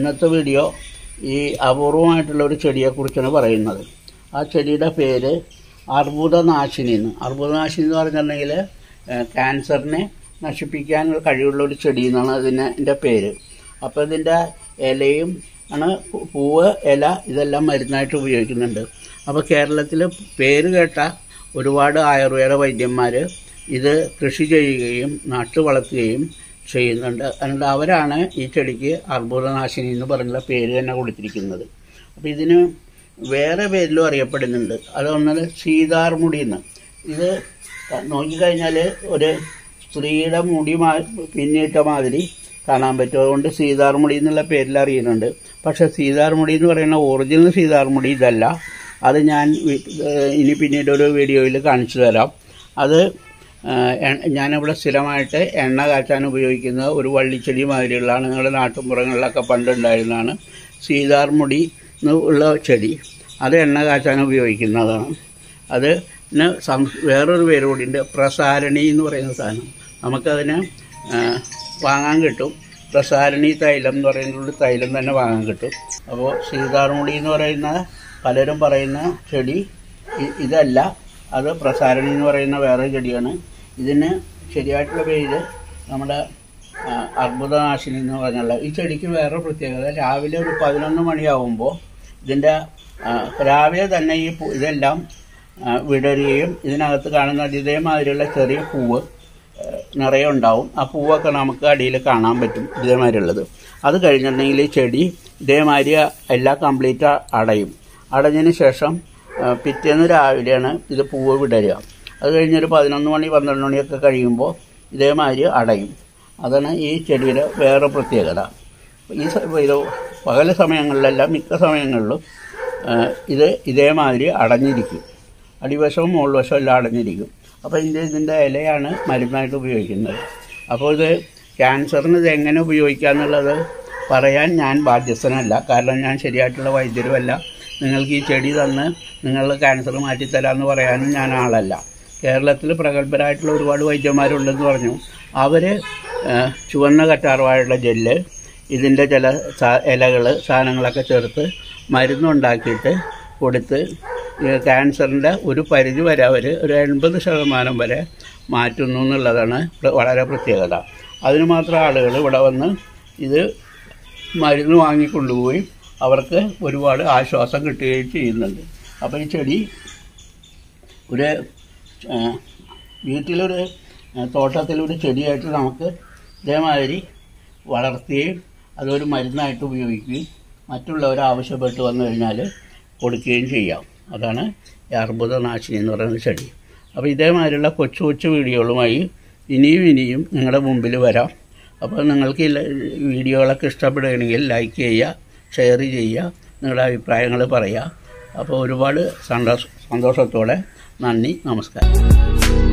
ഇന്നത്തെ വീഡിയോ ഈ അപൂർവമായിട്ടുള്ള ഒരു ചെടിയെക്കുറിച്ചാണ് പറയുന്നത്. ആ ചെടിയുടെ പേര് അർബുദനാശിനി എന്ന്. അർബുദനാശിനി എന്ന് പറഞ്ഞിട്ടുണ്ടെങ്കിൽ ക്യാൻസറിനെ നശിപ്പിക്കാൻ കഴിവുള്ള ഒരു ചെടി എന്നാണ് അതിൻ്റെ പേര്. അപ്പോൾ ഇതിൻ്റെ ഇലയും ആണ്, പൂവ്, ഇല ഇതെല്ലാം മരുന്നായിട്ട് ഉപയോഗിക്കുന്നുണ്ട്. അപ്പോൾ കേരളത്തിൽ പേര് കേട്ട ഒരുപാട് ആയുർവേദ വൈദ്യന്മാർ ഇത് കൃഷി ചെയ്യുകയും നട്ടു വളർത്തുകയും ചെയ്യുന്നുണ്ട്. അതുകൊണ്ട് അവരാണ് ഈ ചെടിക്ക് അർബുദനാശിനി എന്ന് പറഞ്ഞുള്ള പേര് തന്നെ കൊടുത്തിരിക്കുന്നത്. അപ്പോൾ ഇതിന് വേറെ പേരിലും അറിയപ്പെടുന്നുണ്ട്. അതൊന്നത് സീതാർമുടി എന്ന്. ഇത് നോക്കിക്കഴിഞ്ഞാൽ ഒരു സ്ത്രീയുടെ മുടി പിന്നിട്ട മാതിരി കാണാൻ പറ്റും. അതുകൊണ്ട് സീതാർമുടി എന്നുള്ള പേരിൽ അറിയുന്നുണ്ട്. പക്ഷേ സീതാർമുടി എന്ന് പറയുന്ന ഒറിജിനൽ സീതാർമുടി ഇതല്ല. അത് ഞാൻ ഇനി പിന്നീട് ഒരു വീഡിയോയിൽ കാണിച്ചു തരാം. അത് ഞാനിവിടെ സ്ഥിരമായിട്ട് എണ്ണ കാച്ചാൻ ഉപയോഗിക്കുന്ന ഒരു വള്ളിച്ചെടി മാതിരിയുള്ളതാണ്. നിങ്ങളുടെ നാട്ടുമ്പുറങ്ങളിലൊക്കെ പണ്ടുണ്ടായിരുന്നതാണ് സീതാർമുടി ഉള്ള ചെടി. അത് എണ്ണ കാച്ചാൻ ഉപയോഗിക്കുന്നതാണ്. അത് വേറൊരു പേര് കൂടിയുണ്ട്, പ്രസാരണി എന്ന് പറയുന്ന സാധനം. നമുക്കതിന് വാങ്ങാൻ കിട്ടും. പ്രസാരണി തൈലം എന്ന് പറയുന്ന തൈലം തന്നെ വാങ്ങാൻ കിട്ടും. അപ്പോൾ സീതാർമുടി എന്ന് പറയുന്ന പലരും പറയുന്ന ചെടി ഇതല്ല, അത് പ്രസാരണി എന്ന് പറയുന്ന വേറെ ചെടിയാണ്. ഇതിന് ശരിയായിട്ടുള്ള പേര് നമ്മുടെ അർബുദനാശിനി എന്ന് പറഞ്ഞുള്ള ഈ ചെടിക്ക് വേറെ പ്രത്യേകത, രാവിലെ ഒരു 11 മണിയാവുമ്പോൾ ഇതിൻ്റെ രാവിലെ തന്നെ ഇതെല്ലാം വിടരുകയും ഇതിനകത്ത് കാണുന്ന ഇതേമാതിരിയുള്ള ചെറിയ പൂവ് നിറയെ ഉണ്ടാവും. ആ പൂവൊക്കെ നമുക്ക് അടിയിൽ കാണാൻ പറ്റും, ഇതേമാതിരിയുള്ളത്. അത് കഴിഞ്ഞിട്ടുണ്ടെങ്കിൽ ഈ ചെടി ഇതേമാതിരി എല്ലാം കംപ്ലീറ്റ് അടയും. അടഞ്ഞതിന് ശേഷം പിറ്റേന്ന് രാവിലെയാണ് ഇത് പൂവ് വിടരുക. അത് കഴിഞ്ഞൊരു 11 മണി 12 മണിയൊക്കെ കഴിയുമ്പോൾ ഇതേമാതിരി അടയും. അതാണ് ഈ ചെടിയുടെ വേറെ പ്രത്യേകത. ഇത് പകൽ സമയങ്ങളിലെല്ലാം മിക്ക സമയങ്ങളിലും ഇത് ഇതേമാതിരി അടഞ്ഞിരിക്കും. അടിവശവും മുകൾവശവും എല്ലാം അടഞ്ഞിരിക്കും. അപ്പോൾ ഇതിൻ്റെ ഇലയാണ് മരുന്നായിട്ട് ഉപയോഗിക്കുന്നത്. അപ്പോൾ ഇത് ക്യാൻസറിന് ഇത് എങ്ങനെ ഉപയോഗിക്കാമെന്നുള്ളത് പറയാൻ ഞാൻ ബാധ്യസ്ഥനല്ല. കാരണം ഞാൻ ശരിയായിട്ടുള്ള വൈദ്യരുമല്ല. നിങ്ങൾക്ക് ഈ ചെടി തന്ന് നിങ്ങളുടെ ക്യാൻസർ മാറ്റിത്തരാമെന്ന് പറയാനും ഞാൻ ആളല്ല. കേരളത്തിൽ പ്രഗത്ഭരായിട്ടുള്ള ഒരുപാട് വൈദ്യന്മാരുണ്ടെന്ന് പറഞ്ഞു. അവർ ചുവന്ന കറ്റാർവാഴയുടെ ജെല്ല്, ഇതിൻ്റെ ചില ഇലകൾ, സാധനങ്ങളൊക്കെ ചേർത്ത് മരുന്നുണ്ടാക്കിയിട്ട് കൊടുത്ത് ക്യാൻസറിൻ്റെ ഒരു പരിധി വരെ അവർ ഒരു 80% വരെ മാറ്റുന്നു എന്നുള്ളതാണ് വളരെ പ്രത്യേകത. അതിന് മാത്രം ആളുകൾ ഇവിടെ വന്ന് ഇത് മരുന്ന് വാങ്ങിക്കൊണ്ടുപോയി അവർക്ക് ഒരുപാട് ആശ്വാസം കിട്ടുകയും ചെയ്യുന്നുണ്ട്. അപ്പോൾ ഈ ചെടി ഒരു വീട്ടിലൊരു തോട്ടത്തിലൊരു ചെടിയായിട്ട് നമുക്ക് ഇതേമാതിരി വളർത്തുകയും അതൊരു മരുന്നായിട്ട് ഉപയോഗിക്കുകയും മറ്റുള്ളവർ ആവശ്യപ്പെട്ട് വന്നു കഴിഞ്ഞാൽ കൊടുക്കുകയും ചെയ്യാം. അതാണ് ഈ അർബുദനാശിനി എന്ന് പറയുന്ന ചെടി. അപ്പോൾ ഇതേമാതിരിയുള്ള കൊച്ചു കൊച്ചു വീഡിയോകളുമായി ഇനിയും നിങ്ങളുടെ മുമ്പിൽ വരാം. അപ്പോൾ നിങ്ങൾക്ക് ഈ വീഡിയോകളൊക്കെ ഇഷ്ടപ്പെടുകയാണെങ്കിൽ ലൈക്ക് ചെയ്യുക, ഷെയർ ചെയ്യുക, നിങ്ങളുടെ അഭിപ്രായങ്ങൾ പറയുക. അപ്പോൾ ഒരുപാട് സന്തോഷത്തോടെ നന്ദി, നമസ്കാരം.